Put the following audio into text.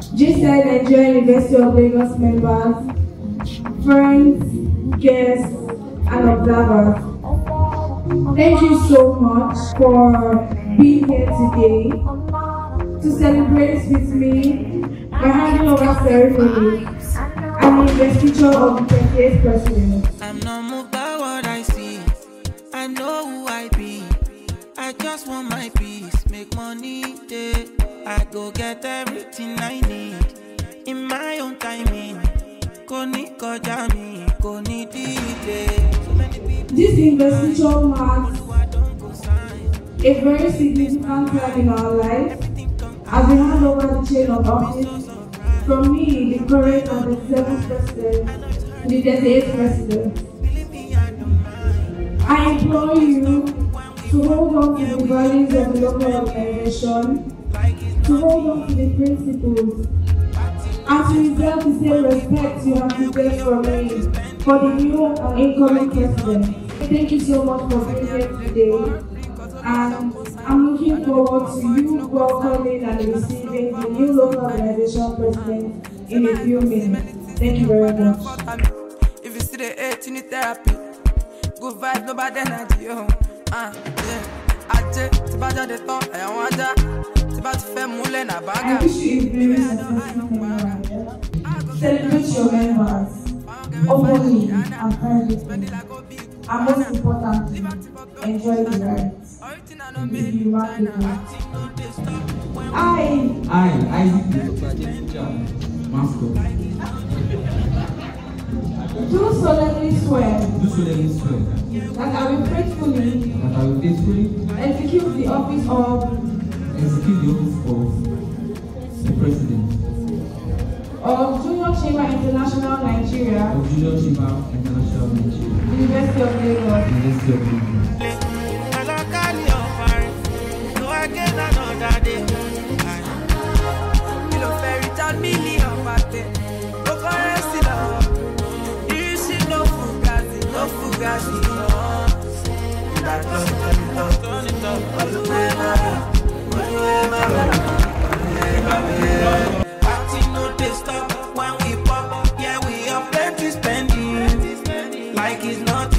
JCIN University of Lagos members, friends, guests, and observers. Thank you so much for being here today to celebrate with me my handing over ceremony and the investiture of the 28th president. I'm not moved by what I see. I know who I be. I just want my peace, make money day. I go get everything I need in my own timing. This investiture marks a very significant time in our life as we hand over the chain of office from me, the current and the 7th president, to the 38th president. I implore you to hold on to the values of the local organization, to hold on to the principles, and to reserve the same respect you have prepared for me, for the new and incoming president. Thank you so much for being here today, and I'm looking forward to you welcoming and receiving the new local organization president in a few minutes. Thank you very much. If you see the 8, you need therapy. Good vibes, nobody energy. I wish you a very successful member. Celebrate your members openly and privately, and most importantly, enjoy the rides. If you mark it out. Do solemnly swear that I will faithfully execute the office of the President of Junior Chamber International Nigeria, University of Lagos. When we pop, yeah, we have plenty spending. Like it's not